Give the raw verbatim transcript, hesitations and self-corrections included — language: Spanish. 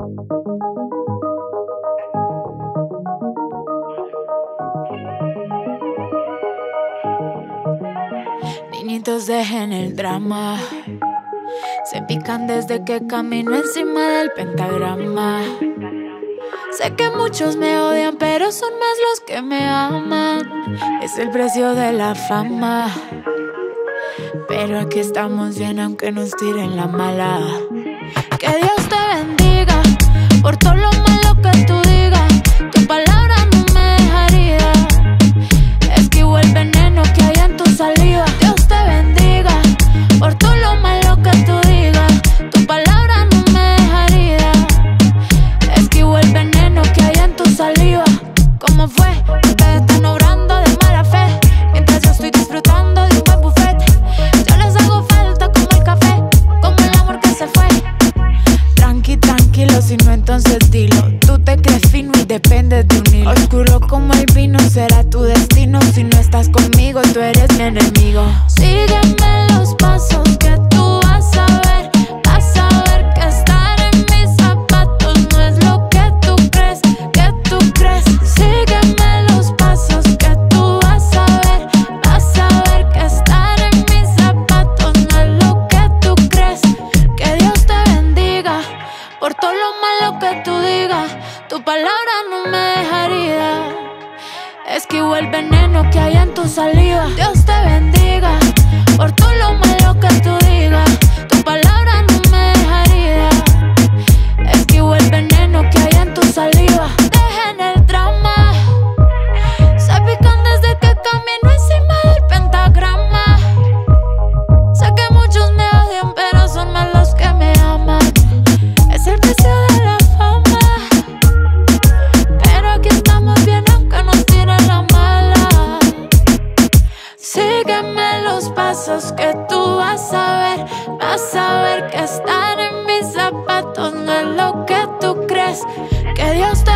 Niñitos, dejen el drama. Se pican desde que camino encima del pentagrama. Sé que muchos me odian, pero son más los que me aman. Es el precio de la fama. Pero aquí estamos bien aunque nos tiren la mala. Que Dios te bendiga por todo lo malo que tú digas. Tu palabra no me deja herida. Esquivo el veneno que hay en tu saliva. Dios te bendiga por todo lo malo que tú digas. Tu palabra no me deja herida. Esquivo el veneno que hay en tu saliva. ¿Cómo fue? Ustedes están obrando de mala fe, mientras yo estoy disfrutando de un buen buffet. Yo les hago falta como el café, como el amor que se fue. Tranqui, tranquilo, si no entonces dilo. Tú te crees fino y dependes de un hilo. Oscuro como el vino será tu destino. Si no estás conmigo, tú eres mi enemigo. Sígueme los pasos que tú vas a ver. Vas a ver que estar en mis zapatos no es lo que tú crees, que tú crees. Sígueme los pasos que tú vas a ver. Vas a ver que estar en mis zapatos no es lo que tú crees. Que Dios te bendiga por todo lo malo que tú digas. Tu palabra no me deja herida. Esquivo el veneno que hay en tu saliva. Dios te bendiga por todo lo malo que tú digas. Tu palabra no me deja herida. Esquivo el veneno que hay en tu saliva. Dejen el drama. Se pican desde que camino encima del pentagrama. Sé que muchos me odian, pero son más los que me aman. Es el precio de la fama. Pero aquí estamos bien aunque nos tiren la mala. Sígueme los pasos que tú vas a ver. Vas a ver que estar en mis zapatos no es lo que tú crees. Que Dios te